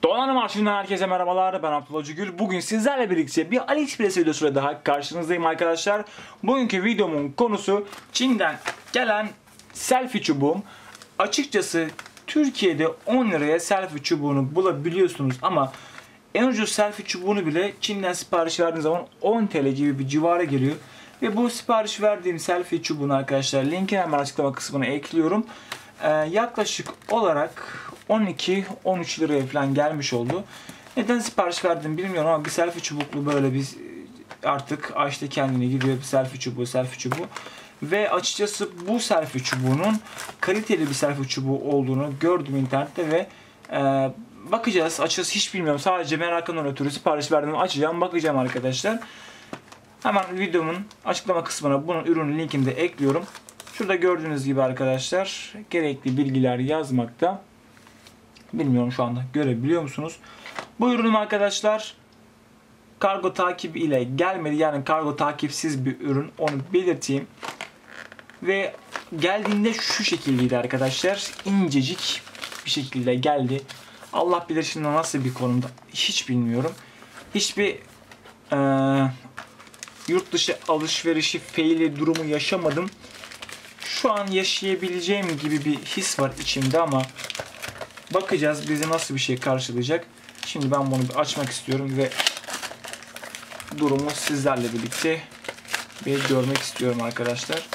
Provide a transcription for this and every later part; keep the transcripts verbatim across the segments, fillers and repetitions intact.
Donanım Arşivinden herkese merhabalar. Ben Abdullah Gül. Bugün sizlerle birlikte bir AliExpress videosuyla daha karşınızdayım arkadaşlar. Bugünkü videomun konusu Çin'den gelen selfie çubuğum. Açıkçası Türkiye'de on liraya selfie çubuğunu bulabiliyorsunuz ama en ucuz selfie çubuğunu bile Çin'den sipariş verdiğiniz zaman on TL gibi bir civara geliyor. Ve bu sipariş verdiğim selfie çubuğunu arkadaşlar linkini hemen açıklama kısmına ekliyorum. Ee, yaklaşık olarak on iki on üç liraya falan gelmiş oldu. Neden sipariş verdim bilmiyorum ama bir selfie çubuklu böyle bir artık açtı kendini gidiyor bir selfie çubuğu selfie çubuğu. Ve açıkçası bu selfie çubuğunun kaliteli bir selfie çubuğu olduğunu gördüm internette ve e, bakacağız. Açıkçası hiç bilmiyorum. Sadece merakımdan ötürü sipariş verdim. Açacağım, bakacağım arkadaşlar. Hemen videomun açıklama kısmına bunun ürünün linkini de ekliyorum. Şurada gördüğünüz gibi arkadaşlar gerekli bilgiler yazmakta. Bilmiyorum şu anda görebiliyor musunuz? Bu ürünüm arkadaşlar kargo takibi ile gelmedi. Yani kargo takipsiz bir ürün, onu belirteyim. Ve geldiğinde şu şekildeydi arkadaşlar. İncecik bir şekilde geldi. Allah bilir şimdi nasıl bir konumda hiç bilmiyorum. Hiçbir ee, yurt dışı alışverişi faili durumu yaşamadım. Şu an yaşayabileceğim gibi bir his var içimde ama bakacağız bizi nasıl bir şey karşılayacak. Şimdi ben bunu bir açmak istiyorum ve durumu sizlerle birlikte bir görmek istiyorum arkadaşlar.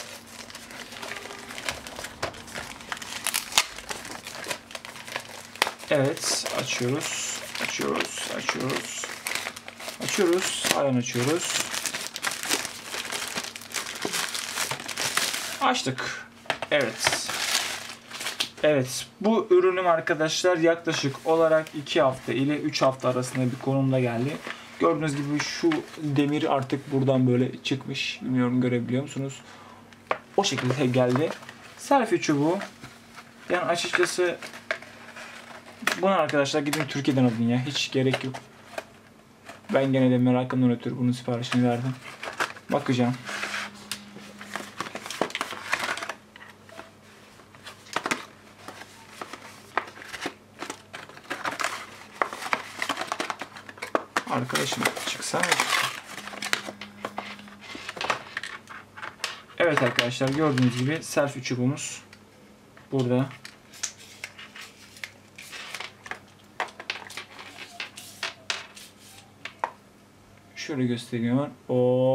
Evet, açıyoruz. Açıyoruz, açıyoruz. Açıyoruz, halen açıyoruz. Açtık. Evet. Evet. Bu ürünüm arkadaşlar yaklaşık olarak iki hafta ile üç hafta arasında bir konumda geldi. Gördüğünüz gibi şu demir artık buradan böyle çıkmış. Bilmiyorum görebiliyor musunuz? O şekilde geldi. Selfie çubuğu. Yani açıkçası bunu arkadaşlar gidin Türkiye'den alın ya. Hiç gerek yok. Ben gene de merakımdan ötürü bunun siparişini verdim. Bakacağım. Arkadaşım çıksana. Evet arkadaşlar gördüğünüz gibi selfie çubuğumuz burada. Şöyle göstereyim hemen. Hop,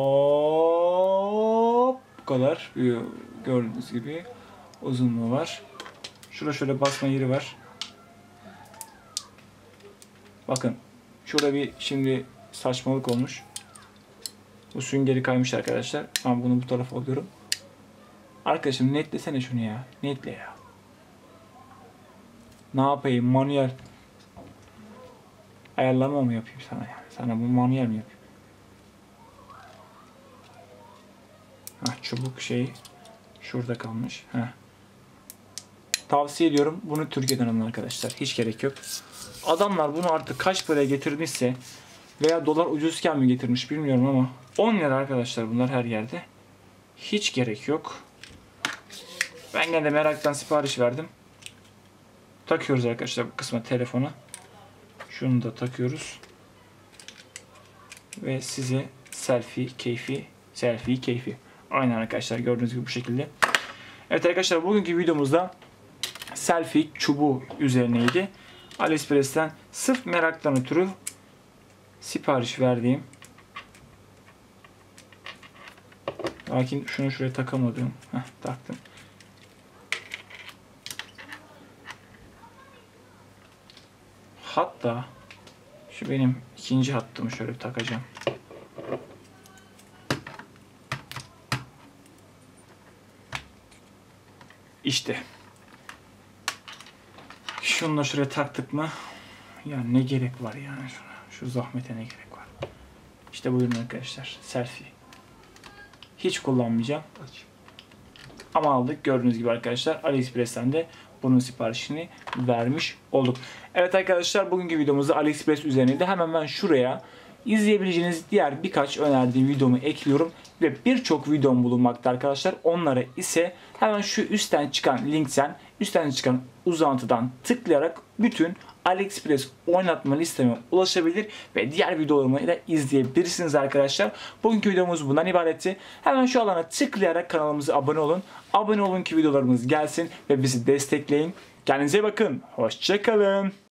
bu kadar. Gördüğünüz gibi uzunluğu var. Şurada şöyle basma yeri var. Bakın. Şurada bir şimdi saçmalık olmuş. Bu süngeri kaymış arkadaşlar. Ben bunu bu tarafa alıyorum. Arkadaşım netlesene şunu ya. Netle ya. Ne yapayım? Manuel ayarlama mı yapayım sana ya? Sana bu manuel mi yapayım? Hah, çubuk şey şurada kalmış. Heh. Tavsiye ediyorum. Bunu Türkiye'den alın arkadaşlar. Hiç gerek yok. Adamlar bunu artık kaç paraya getirmişse veya dolar ucuzken mi getirmiş bilmiyorum ama on lira arkadaşlar bunlar her yerde. Hiç gerek yok. Ben gene de meraktan sipariş verdim. Takıyoruz arkadaşlar bu kısma telefona. Şunu da takıyoruz. Ve size selfie keyfi, selfie keyfi. Aynen arkadaşlar gördüğünüz gibi bu şekilde. Evet arkadaşlar bugünkü videomuzda selfie çubuğu üzerineydi. AliExpress'ten sırf meraktan ötürü sipariş verdiğim. Lakin şunu şuraya takamadım. Heh, taktım. Hatta şu benim ikinci hattımı şöyle bir takacağım. İşte. Şunu da şuraya taktık mı? Ya ne gerek var yani şuna. Şu zahmete ne gerek var? İşte buyurun arkadaşlar. Selfie. Hiç kullanmayacağım. Ama aldık. Gördüğünüz gibi arkadaşlar AliExpress'ten de bunun siparişini vermiş olduk. Evet arkadaşlar bugünkü videomuzda AliExpress üzerineydi. Hemen ben şuraya izleyebileceğiniz diğer birkaç önerdiğim videomu ekliyorum. Ve birçok videom bulunmakta arkadaşlar. Onlara ise hemen şu üstten çıkan linkten, üstten çıkan uzantıdan tıklayarak bütün AliExpress oynatma listeme ulaşabilir ve diğer videolarımı da izleyebilirsiniz arkadaşlar. Bugünkü videomuz bundan ibaretti. Hemen şu alana tıklayarak kanalımıza abone olun. Abone olun ki videolarımız gelsin ve bizi destekleyin. Kendinize iyi bakın. Hoşça kalın.